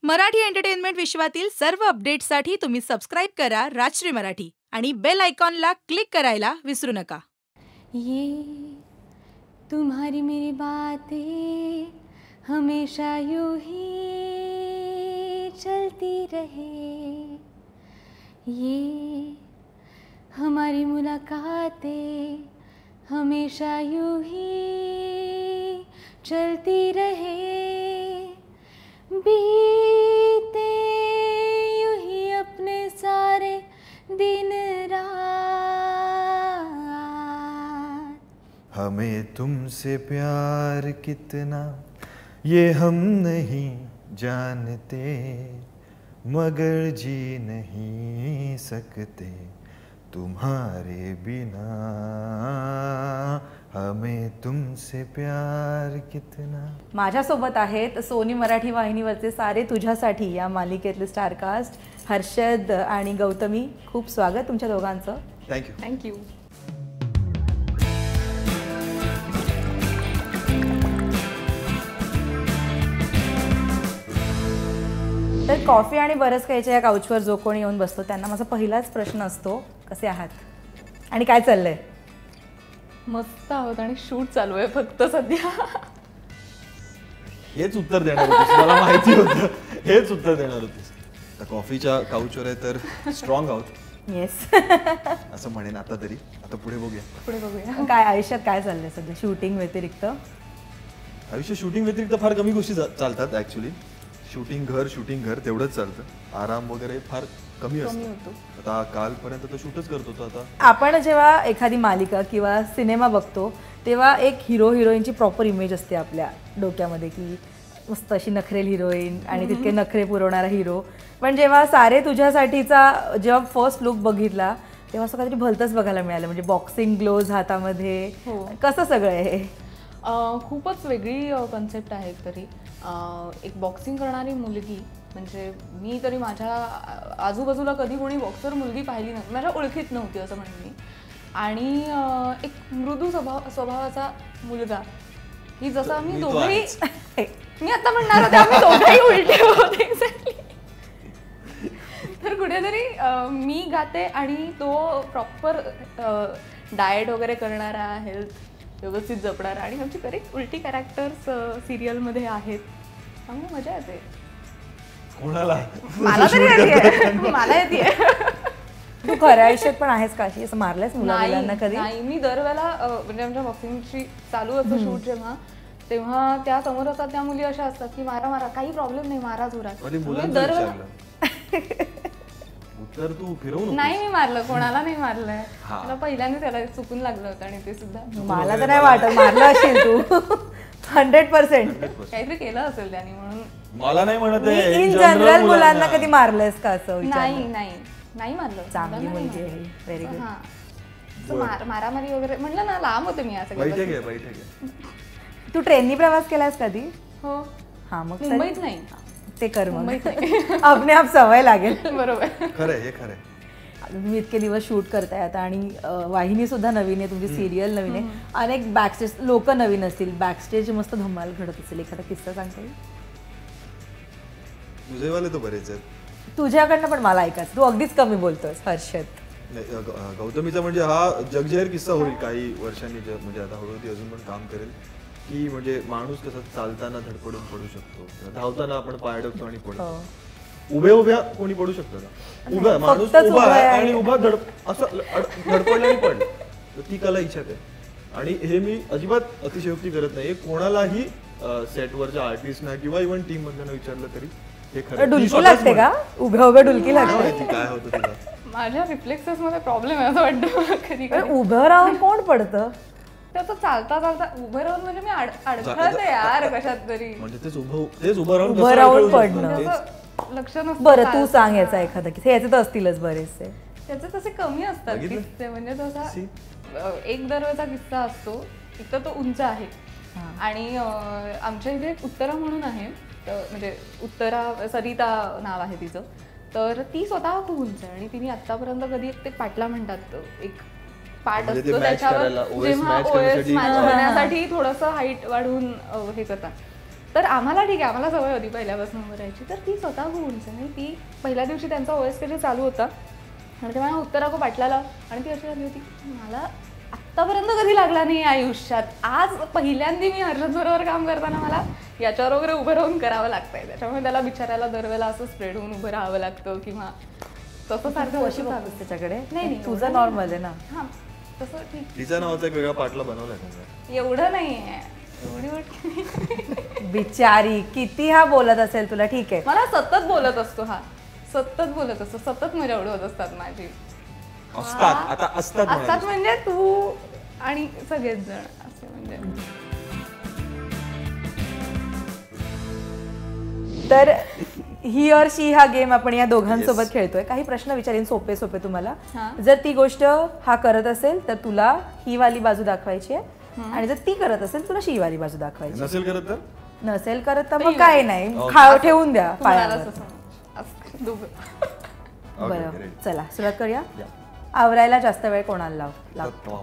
Marathi entertainment विश्वातील सर्व अपडेट्ससाठी तुम्ही सबस्क्राइब करा राजश्री मराठी आणि बेल आयकॉनला क्लिक करायला विसरू नका. ये तुम्हारी मेरी बातें हमेशा यूं ही चलती रहे, ये हमारी मुलाकातें हमेशा यूं ही चलती रहे, बीते यूं ही अपने सारे दिन रात. हमें तुमसे प्यार कितना ये हम नहीं जानते, मगर जी नहीं सकते तुम्हारे बिना. हमें तुमसे प्यार कितना. माझ्यासोबत आहेत सोनी मराठी वाहिनीवरचे सारे तुझ्यासाठी या मालिकेतले स्टारकास्ट हर्षद आणि गौतमी. खूप स्वागत तुमच्या दोघांचं. थँक्यू. थँक्यू. तर कॉफी आणि बरंच काहीच्या या काउचवर जो कोणी येऊन बसतो त्यांना माझा पहिलाच प्रश्न असतो, कसे आहात आणि काय चाललंय? मस्त आहोत आणि शूट चालू आहे फक्त सध्या. हेच उत्तर देणार होतीस, मला माहिती होतं हेच उत्तर देणार होतीस. आता कॉफीच्या काउचवर आहे तर स्ट्रॉंग आहोत. येस. असं म्हणेन आता तरी. आता पुढे बघूया. काय आयुष्यात काय चाललंय सध्या शूटिंग व्यतिरिक्त? आयुष्य शूटिंग व्यतिरिक्त फार कमी गोष्टी चालतात ऍक्च्युली. शूटिंग घर तेवढंच चालतं. आराम वगैरे फार कमी असतो. आता कालपर्यंत तर शूटच करत होतो. आता आपण जेव्हा एखादी मालिका किंवा सिनेमा बघतो तेव्हा एक हिरो हिरोईनची प्रॉपर इमेज असते आपल्या डोक्यामध्ये की मस्त अशी नखरेल हिरोईन आणि तितके नखरे पुरवणारा हिरो. पण जेव्हा सारे तुझ्यासाठीचा जेव्हा फर्स्ट लुक बघितला तेव्हा असं काहीतरी भलतंच बघायला मिळालं. म्हणजे बॉक्सिंग ग्लोव्ज हातामध्ये. कसं सगळं आहे हे? खूपच वेगळी कन्सेप्ट आहे. तरी एक बॉक्सिंग करणारी मुलगी, म्हणजे मी तरी माझ्या आजूबाजूला कधी कोणी बॉक्सर मुलगी पाहिली नव्हती, माझ्या ओळखीत नव्हती असं म्हणेन मी. आणि एक मृदू स्वभावाचा मुलगा की जसं आम्ही दोघंही मी आता म्हणणार होते आम्ही दोघंही उलटे होते. तर कुठेतरी मी गाते आणि तो प्रॉपर डाएट वगैरे करणारा, हेल्थ व्यवस्थित जपणारा, आणि आमची करेक्ट उलटी कॅरेक्टर्स सिरियलमध्ये आहेत. त्यामुळे मजा येते. कोणाला? मला तरी येते. मला येते. तू खऱ्या आयुष्यात पण आहेस का अशी? असं मारलंयस मुलांना कधी? नाही, मी दरवेळेला म्हणजे आमच्या बॉक्सिंगची चालू असतं शूट जेव्हा, तेव्हा त्या समोर असतात त्या मुली अशा असतात की मारा काही प्रॉब्लेम नाही, मारा जोरात. उत्तर तू फिरवू नाही, मी मारलं, कोणाला नाही मारलंय. मला पहिल्यांदा त्याला चुकून लागलं होतं आणि ते सुद्धा. मला तर नाही वाटत मारलं असेल तू. 100% काहीतरी केलं असेल त्याने म्हणून. मला नाही म्हणत. इन जनरल मुलांना कधी मारलंयस का असं? नाही मारलं. चांगली मुलगी आहे. Very good. मारामारी वगैरे म्हणलं ना, लांब होते मी असं. बैठक आहे. तू ट्रेननी प्रवास केलास कधी? हो. हा, मग मुंबईत नाही ते कर मग. आपणे आप सवय लागेल. बरोबर. खरंय, हे खरंय. तुम्ही इतके दिवस शूट करताय आता आणि वाहिनी सुद्धा नवीन आहे, तुमची सिरियल नवीन आहे, अनेक बॅकस्टेज लोक नवीन असतील, बॅकस्टेज मस्त धमाल घडत असेल. एखादा किस्सा सांगता येईल? तुझेवाले तो बरेच आहेत. तुझ्याकडनं पण मला ऐकायचं. तू अगदीच कमी बोलतोस हर्षद. गौतमीचा म्हणजे हा जगजाहीर किस्सा होईल काही वर्षांनी. म्हणजे आता हळूहळू ती अजून पण काम करेल की म्हणजे माणूस कसं चालताना धडपडून पडू शकतो, धावताना आपण पाय अडकतो आणि पडतो. उभ्या कोणी पडू शकतो का? उभा माणूस उभा आहे आणि उभा असं धडपडलं आणि पडलं. ती कला इच्छा आहे. आणि हे मी अजिबात अतिशयोक्ती करत नाही. कोणालाही सेटवरच्या आर्टिस्टना किंवा इव्हन टीम मधल्या विचारलं तरी हे खरं. डुलकी लागते का? उभ्या डुलकी लागते? काय होतं तुला? माझ्या रिफ्लेक्सेस मध्ये प्रॉब्लेम आहे असं वाटतं कधी. उभं राहून कोण पडतं? तर चालता उभं राहून म्हणजे मी अडखळते यार कशात तरी. म्हणजे तेच उभं राहून पडणं लक्ष नसतं. बरं, तू सांग याचा एखादा किस्सा. याचे तर असतीलच बरेचसे. त्याचे तसे कमी असतात किस्से. म्हणजे तसा एक दरवेळचा किस्सा असतो. एक तर तो उंच आहे आणि आमच्या इथे एक उत्तरा म्हणून आहे, म्हणजे उत्तरा, सरिता नाव आहे तिचं. तर ती स्वतः खूप उंच आहे आणि तिने आतापर्यंत कधी ते पाटला म्हणतात, एक पार्ट असतो त्याच्यावर जेव्हा ओएस मॅच करण्यासाठी थोडंसं हाईट वाढवून हे करतात. तर आम्हाला ठीक आहे, आम्हाला सवय होती पहिल्यापासून उभं राहायची. तर ती स्वतः खूप उंच आहे आणि ती पहिल्या दिवशी त्यांचा OSK चालू होता आणि ते मला उत्तराको पाटलाला आणि ती अशी झाली होती की मला आत्तापर्यंत कधी लागला नाही आयुष्यात, आज पहिल्यांदा मी हर्षद बरोबर काम करताना मला याच्यावर वगैरे उभं राहून करावं लागतंय. त्याच्यामुळे त्याला बिचारायला दरवेळेला असं स्प्रेड होऊन उभं राहावं लागतं किंवा तसं सारखं अशी बघतेस त्याच्याकडे? नाही तुझं नॉर्मल आहे ना. हां तसं ठीक. तिचा नावाचा एक वेगळा पाटला बनवलाय एवढं नाही आहे, एवढी मोठी बिचारी किती हा बोलत असेल तुला. ठीक आहे, मला सतत बोलत असतो, हा सतत बोलत असतो, सतत मजा उडवत असतात माझी. असतात आता असतात असतात म्हणजे तू आणि सगळेच जण असे म्हणजे. तर ही और शी हा गेम आपण या दोघांसोबत खेळतोय. काही प्रश्न विचारीन सोपे सोपे तुम्हाला. जर ती गोष्ट हा करत असेल तर तुला ही वाली बाजू दाखवायची आहे आणि जर ती करत असेल तुला शी वाली बाजू दाखवायची. नसेल करत तर नसेल करत तर मग काय नाही, ठेवून द्या पायावर. बरं चला सुरुवात करूया. आवरायला जास्त वेळ कोणाला लागतो?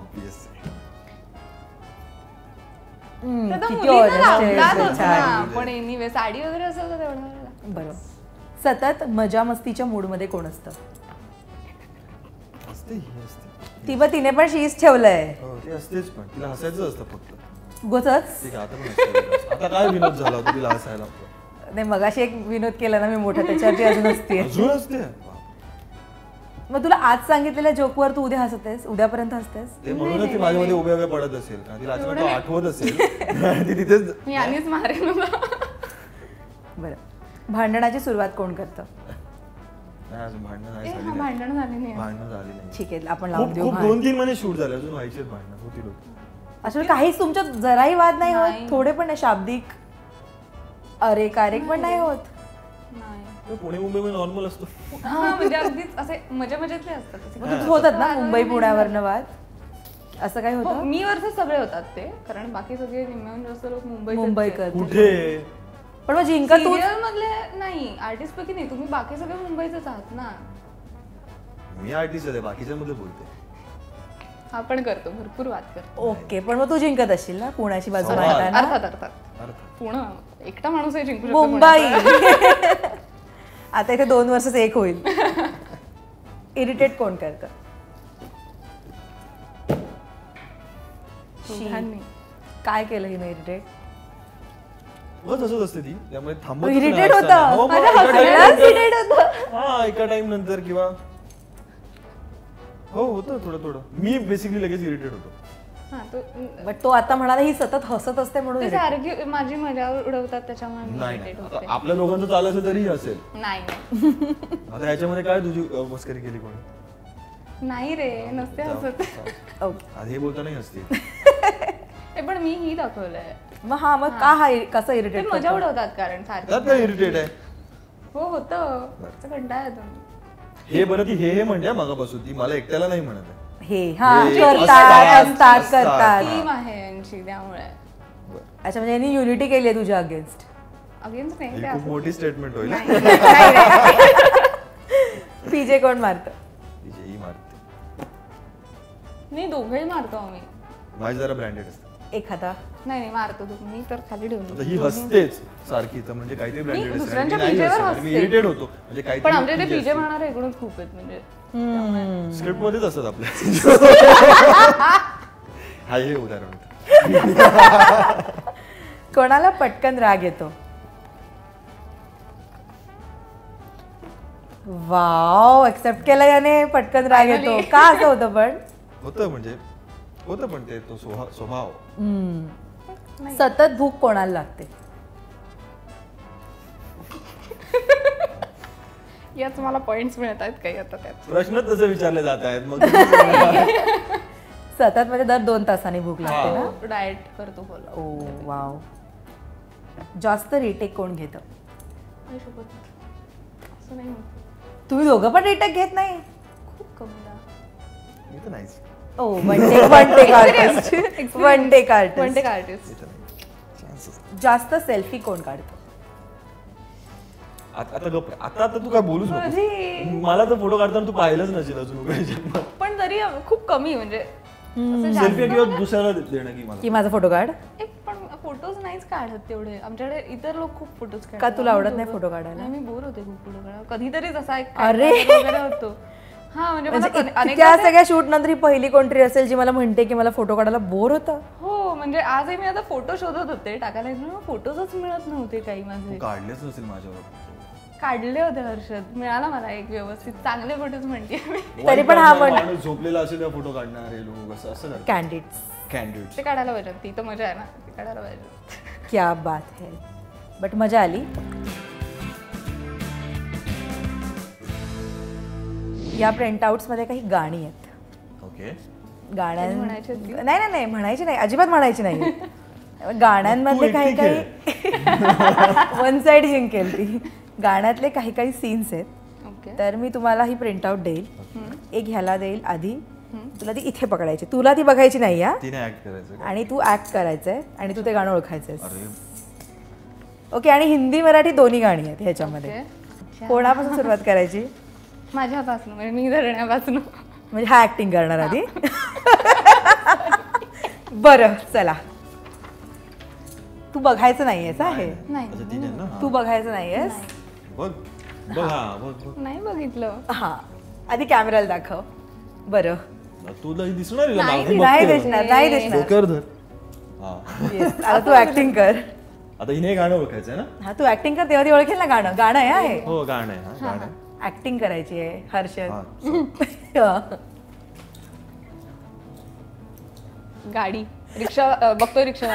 किती honest आहे. पण एनिवे साडी वगैरे असेल तर तेवढं. बरं, सतत मजा मस्तीच्या मूड मध्ये कोण असतं? असते ही असते ती तिने पण शीच ठेवलंय. ते असतेच पण तिला हसायचं असतं फक्त. गोचच ठीक आहे, आता पण असतं. आता काय विनोद झाला होता तिला हसायला? नाही, मगाशी एक विनोद केला ना मी मोठा, त्याच्यावरती अजून असते. अजून असते. मग तुला आज सांगितलेल्या जोकवर तू उद्या हसतेस, उद्यापर्यंत हसतेस? ते म्हणूनच ती माझ्यामध्ये उभ्या उभ्या पडत असेल, तिला अचानक आठवत असेल ती तिथेच. मी आधीच मारेन. बरं, भांडणाची सुरुवात कोण करतं? भांडण नाही झाली, भांडण झाली नाही. भांडण झाली नाही. ठीक आहे, आपण लावून देऊ. खूप 2-3 महिने शूट झाले, अजून व्हायचे भांडण होतील. असं काहीच तुमच्यात जराही वाद नाही होत? थोडे पण नाही, शाब्दिक अरे कारेक पण नाही होत? नाही, पुणे मुंबईमध्ये नॉर्मल असतो. हा म्हणजे अगदीच असे मजा मजेतले असतात. तुझं होतात ना मुंबई पुण्यावरनं वाद? असं काही होतं? मी वरचे सगळे होतात ते, कारण बाकी सगळे निम्म्याहून जास्त लोक मुंबईकर. कुठे पण मग जिंका तू मधले नाही, आर्टिस्ट पैकी नाही. तुम्ही बाकी सगळे मुंबईचेच आहात ना. मी आर्टिस्ट आहे, बाकीच्या मध्ये बोलते. आपण करतो, भरपूर वाद करतो. ओके, पण मग तू जिंकत असशील ना पुण्याची बाजू सवाल. मांडताना? अर्थात अर्थात. पुणे एकटा माणूस आहे जिंकू शकतो मुंबई. आता इथे 2 वर्षाचं एक होईल. इरिटेट कोण करतं? पुण्यात. काय केलं हिने इरिटेट? बस असंच असते ती, त्यामुळे थांबत इरिटेट होतं. हा एका टाइम नंतर किंवा हो होतं थोडं. मी बेसिकली लगेच इरिटेट होतो. बट तो आता म्हणाला ही सतत हसत असते म्हणून ते सारखी माझी मजा उडवतात त्याच्यामुळे मी नाही irritate आता होते. आपल्या दोघांचं चालायचं तरीही असेल. नाही आता ह्याच्यामध्ये काय तुझी मस्करी केली कोणी? नाही रे, नसते हसत. ओके, आज हे बोलतानाही हसते. पण मी ही दाखवलंय. मग हा मग का हा कसं ते इरिटेट मजा उडवतात कारण त्यात सारखं. काय इरिटेट आहे? हो होतं, कंटाळा येतो. हे बरं ती हे म्हणते मागापासून, ती मला एकट्याला नाही म्हणत आहे. हे हा हे करतात असतात. टीम आहे यांची, त्यामुळे. अच्छा, म्हणजे यांनी युनिटी केली आहे तुझ्या अगेन्स्ट? अगेन्स्ट नाही, ही ते खूप असं- मोठी स्टेटमेंट होईल. पीजे कोण मारतं? ही मारते. नाही, दोघेही मारतो आम्ही. माझी जरा ब्रँडेड असते. एखादा नाही मारतो तू, मी तर खाली आता ठेवून. ही हसतेच सारखी, तर म्हणजे काहीतरी ब्रँडेड असते. दुसऱ्यांच्या आणि मी नाही पिजेवर हसत, मी हसते. इरिटेट होतो म्हणजे पण आमच्या काहीतरी ते पीजे मारणारे एकूणच खूप आहेत म्हणजे. स्क्रिप्ट मध्येच असतात आपल्या. हा हे उदाहरण होतं. कोणाला पटकन राग येतो? वाव, एक्सेप्ट केलं याने, पटकन राग येतो. का असं होतं पण? होतं पण ते तो स्वभाव. सतत भूक कोणाला लागते? याच मला पॉइंट्स मिळत आहेत काही आता त्यात. प्रश्न तसे विचारले जात आहेत मग. सतत म्हणजे दर 2 तासांनी भूक लागते ना? डाएट करतो बोला. ओ वाव. जास्त रिटेक कोण घेतं? असं नाही होत. तुम्ही दोघं पण रिटेक घेत नाही? खूप कमीला. मी तर नाहीच. Oh one take artist. One take contact artist. Artist. जास्त सेल्फी कोण काढतो? आता गप आता तू काय बोलूच नको. मला तर फोटो काढताना तू पाहिलंच नसेल अजून. पण तरी खूप कमी म्हणजे असं सेल्फी किंवा दुसऱ्याला देणं की मला की माझा फोटो काढ. एक पण फोटोज नाहीच काढत तेवढे. आमच्याकडे इतर लोक खूप फोटोज काढतात. का तुला आवडत नाही फोटो काढायला? नाही, मी बोर होते खूप फोटो काढायला. कधीतरीच असा एक अरे! वगैरे होतो. हा म्हणजे मला त्या सगळ्या शूट नंतर ही पहिली कोणतरी असेल जी मला म्हणते की मला फोटो काढायला बोर होतं. हो म्हणजे आजही मी आता फोटो शोधत होते टाकायला, फोटोजच मिळत नव्हते काही माझे. काढलेच नसेल माझ्यावर. काढले होते हर्षद, मिळाला मला एक व्यवस्थित चांगले फोटोज म्हणते मी. तरी पण हा पण माणूस झोपलेला असेल त्या फोटो काढणारे लोक असं असं कॅन्डिड्स. कॅन्डिडेट ते काढायला पाहिजे, ती तर मजा आहे ना, ते काढायला पाहिजे. क्या बात है. बट मजा आली. या प्रिंटआउट्स मध्ये काही गाणी आहेत. ओके. म्हणायची होती? नाही नाही नाही म्हणायची नाही, अजिबात म्हणायची नाही. गाण्यांमधले काही काही वन साइड जिंकेल ती. गाण्यातले काही काही सीन्स आहेत. ओके. तर मी तुम्हाला ही प्रिंटआउट देईल, एक ह्याला देईल आधी, तुला ती इथे पकडायची, तुला ती बघायची नाही हा, तिने ऍक्ट करायचं. आणि तू ऍक्ट करायचंय आणि तू ते गाणं ओळखायचंय. अरे ओके. आणि हिंदी मराठी दोन्ही गाणी आहेत ह्याच्यामध्ये. ओके. कोणापासून सुरुवात करायची? माझ्यापासून म्हणजे मी धरण्यापासून. म्हणजे हा ऍक्टिंग करणार आधी. बरं चला. तू बघायचं नाहीयेस हा हे. नाही अच्छा तिने ना. तू बघायचं नाहीयेस. बघ बघ हा बघ बघ. नाही बघितलं. हा आधी कॅमेराला दाखव. बरं. तुला ही दिसणार आहे का? नाही, मागून नाही बघते. दिसणार, नाही दिसणार. डोक्यावर धर. हा. Yes, आता तू ऍक्टिंग कर. आता हिने गाणं ओळखायचंय ना. हा तू ऍक्टिंग कर, तेव्हा ती ओळखेल ना गाणं. गाणं आहे हा हे. हो गाणं आहे. हा गाणं आहे. ऍक्टिंग करायची आहे हर्षद. हा. गाडी, रिक्षा बघतोय रिक्षा.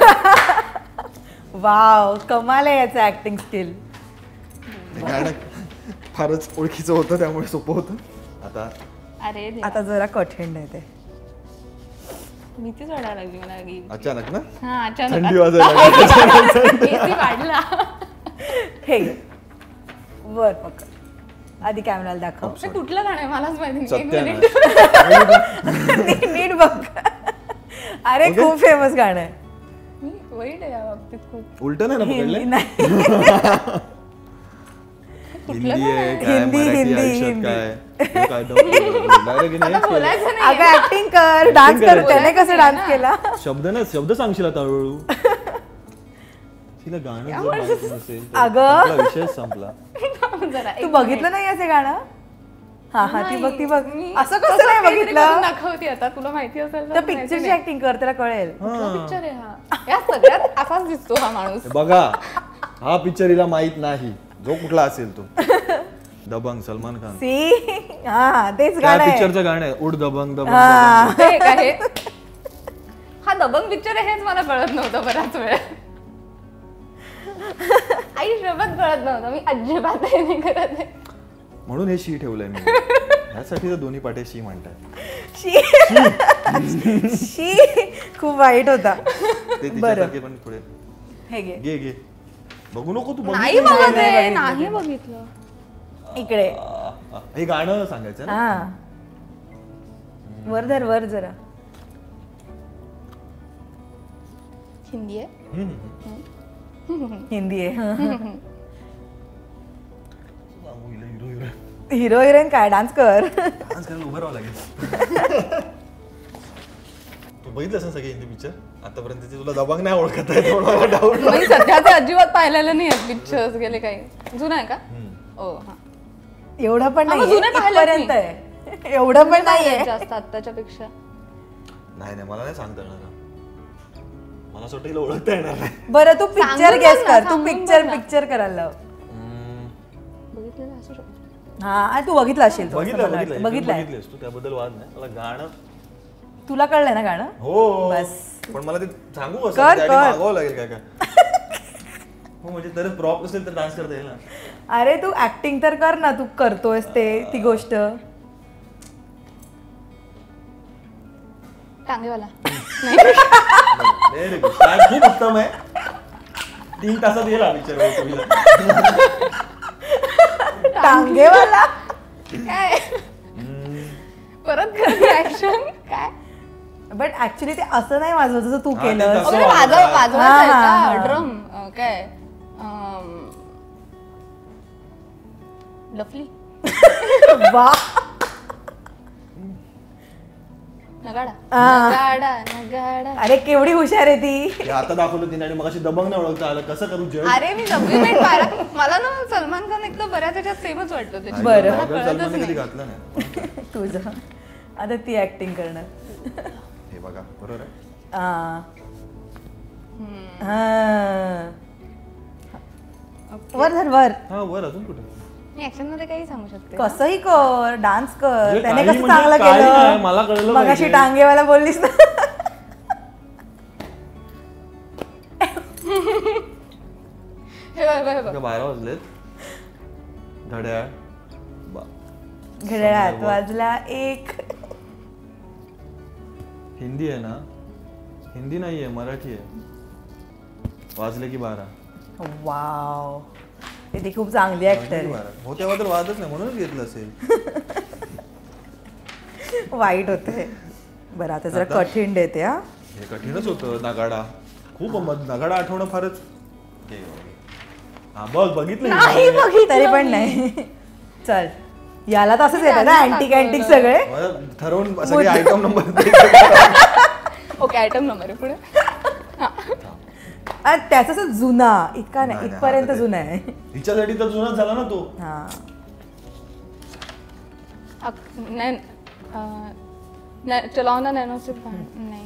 वाव, कमाल आहे याचं ऍक्टिंग स्किल. ते गाणं फारच ओळखीचं होतं त्यामुळे सोपं होतं. आता अरे देवा. आता जरा कठीण आहे ते. भीतीच वाटायला लागली मला की. अचानक ना हा अचानक थंडी वाजायला लागली. AC वाढला. हे घे. वर पकड. आधी कॅमेराला दाखव. ते कुठलं गाणं आहे मलाच माहिती नाही. एक सत्यानाश. मिनिट. नीट बघ. अरे खूप फेमस गाणं आहे. मी वाईट आहे या बाबतीत खूप. उलट नाही ना हिंदी पकडले. नाही. हिंदी आहे काय हिंदी, मराठी हिंदी, आयुष्यात हिंदी. काय काय डायरेक्ट नाही बोलायचं नाही. अगं ऍक्टिंग कर, डान्स कर. त्याने कसं डान्स केला? शब्द सांगशील आता हळूहळू. तिला गाणं जर माहित नसेल तर अगं. आपला विषयच संपला. जरा तू बघितलं नाही असे गाणं? हा हा ती बघ ती बघ. मी असं कसं नाही काहीतरी बघितलं? करून दाखवते आता, तुला माहिती असेल त्या पिक्चरची ऍक्टिंग कर, त्याला कळेल. पिक्चर आहे हा. या सगळ्यात असाच दिसतो हा माणूस. हे बघा हा पिक्चर हिला माहित नाही, जो कुठला असेल तो. दबंग, सलमान खान. सी हा तेच त्या गाणं आहे. पिक्चरचं गाणं आहे उड दबंग दबंग हा. दबंग. हे काय हा दबंग पिक्चर आहे हेच मला कळत नव्हतं बराच वेळ. आई शपथ कळत नव्हतं. मी अजिबात हे नाही करत आहे. म्हणून हे शी ठेवलंय मी. ह्यासाठी तर दोन्ही पाटे शी म्हणतात. शी शी खूप वाईट होता. ते तिच्यासारखे पण पुढे हे घे घे घे. बघू नको तू. नाही बघत आहे, नाही बघितलं. इकडे. हे गाणं सांगायचं ना. हा वर धर, वर जरा. हिंदी आहे. हिंदी आहे. हिरो हिरो हिरो हिरोईन काय डान्स कर. डान्स करायला उभं राहावं लागेल. तू बघितलं असं सगळे हिंदी पिक्चर आतापर्यंत तुला दबंग नाही ओळखत आहे थोडा डाऊट. मी सध्या ते अजिबात पाहिलेलं नाही पिक्चर्स गेले काही. जुना आहे का? ओ हा. एवढं पण हा, मग नाही जुने पाहिलेत इथपर्यंत मी. आहे. एवढं पण नाहीये. जास्त आत्ताच्या पेक्षा. नाही नाही मला नाही सांगता येणार. मला असं वाटतं हिला ओळखता येणार नाही. बरं तू पिक्चर सांगून गेस बघ ना, कर. तू सांगून पिक्चर बघ ना. पिक्चर करायला लाव. बघितलेलं असू शकतो. हा तू बघितलं असेल तो, असं बघितलं मला वाटतं. बघितलं बघितलंय. बघितलेस तू त्याबद्दल वाद नाही. मला गाणं तुला कळलंय ना गाणं? हो बस. पण मला ते सांगू कसं कर, त्यासाठी कर. मागवावं लागेल काय काय. हो म्हणजे तर प्रॉप असेल तर डान्स करता येईल ना. अरे तू ऍक्टिंग तर कर ना, तू करतोयस ते ती गोष्ट. टांगेवाला. Very good. काय खूप उत्तम आहे. 3 तासात येईल हा पिक्चर. टांगेवाला. काय परत करते ऍक्शन काय. बट ऍक्च्युली ते असं नाही वाजवत जसं तू हा, ते केलं. तसं. ओके वाजवायचं हा, आहे हा, का हा. ड्रम काय लफली. वा नगाडा आ. नगाडा नगाडा. अरे केवढी हुशार आहे ती. हे आता दाखवलं तिने आणि मग अशी दबंग नाही ओळखता आलं कसं करू जज अरे मी 10वी मला ना सलमान खान एकदम बऱ्याच ह्याच्यात सेमच वाटतो त्याची. बरं. मला सलमान कळतच कधी नाही. घातलं नाही तुझं आता ती ऍक्टिंग करणार. हे बघा बरोबर आहे आ. हा. वर धर वर. हा वर अजून कुठे मी ऍक्शन मध्ये काही सांगू शकते. कसंही कर, डान्स कर. म्हणजे त्याने काही कसं म्हणजे चांगलं काही नाही, केलं. मला कळलं मगाशी पाहिजे. टांगेवाला बोललीस ना. हे बघ, हे बघ. का 12 वाजलेत घड्याळ घड्याळात वाजला 1. हिंदी आहे ना हिंदी नाही आहे मराठी आहे वाजले की 12 वाव, ती खूप चांगली ऍक्टर आहे. हो त्याबद्दल वादच नाही म्हणूनच घेतलं असेल वाईट होते. बरं आता जरा आता? कठीण देते हा. हे कठीणच होतं नगाडा खूप नगाडा आठवणं फारच हा बघ बघितलं नाही मी. बघितलं तरी पण मी. नाही. चल, याला तर असंच येतं ना अँटिक अँटिक सगळे. मला ठरवून सगळे item number okay item number आहे पुढे. त्याचा असं जुना इतका नाही, नाही, इथपर्यंत आता ते- जुना आहे. हिच्यासाठी तर जुनाच झाला ना तो हा. चलाव ना नॅनो से नाही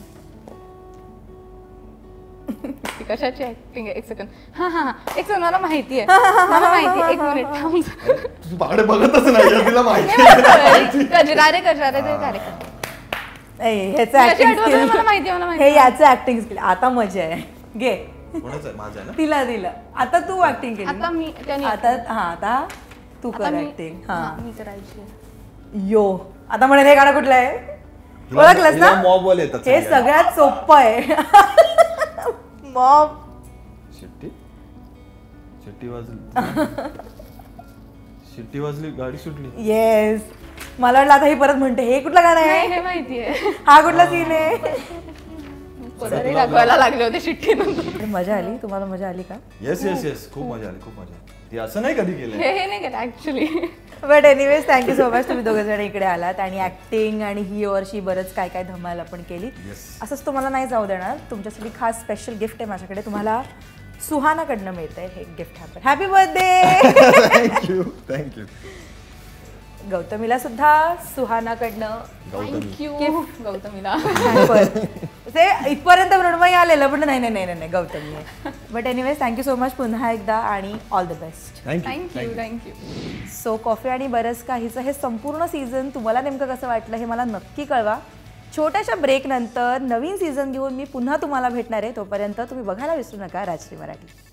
ती कशाची ऍक्टिंग आहे. एक सेकंड. हा हा हा एक सेकंड. मला माहिती आहे मला माहिती आहे. एक मिनिट थांब. तू बाकडे बघतच नाही तिला माहिती कजरारे कजरारे ते कार्यक्रम. ह्याचं कशी ऍक्टिंग आठवत आहे? मला स्किल, माहिती आहे मला माहिती हे आहे. याचं ऍक्टिंग स्किल. आता मजा आहे. घे, कोणाचं आहे माझं आहे ना तिला दिलं. आता तू ऍक्टिंग केली आता ना? मी त्याने आता हा आता तू आता कर मी ऍक्टिंग. हा, हा मी करायची. यो, आता म्हणेल हे गाणं कुठलं आहे? ओळखलंस ना? मॉब वाले येतात हे सगळे. सगळ्यात सोपं आहे. मॉब. शिट्टी शिट्टी वाजली शिट्टी वाजली गाडी सुटली येस, मला वाटलं आता ही परत म्हणते हे कुठलं गाणं नाही आहे, हे माहिती आहे. हा कुठला सीन आहे. परत दाखवायला लागले होते शिट्टी नंतर. मजा आली? तुम्हाला मजा आली का? येस येस येस खूप मजा आली खूप मजा आली ती असं नाही कधी केलंय हे नाही केलं actually. But anyways thank you so much, तुम्ही दोघे जण इकडे आलात आणि ऍक्टिंग आणि ही वर्षी बरंच काय काय धमाल आपण केली. Yes. असंच तुम्हाला नाही जाऊ देणार. तुमच्यासाठी खास स्पेशल गिफ्ट आहे माझ्याकडे. तुम्हाला सुहानाकडनं मिळतंय हे गिफ्ट. Happy birthday. थँक्यू गौतमीला सुद्धा सुहानाकडनं थँक्यू गौतमीला. ते इथपर्यंत मृण्मयी आलेलं पण नाही नाही नाही नाही गौतमी आहे. But anyways thank you so much पुन्हा एकदा आणि all the best. Thank you thank you. So coffee आणि बरंच काहीचं हे संपूर्ण सीझन तुम्हाला नेमकं कसं वाटलं हे मला नक्की कळवा. छोट्याशा ब्रेकनंतर नवीन सीझन घेऊन मी पुन्हा तुम्हाला भेटणार आहे. तोपर्यंत तुम्ही बघायला विसरू नका राजश्री मराठी.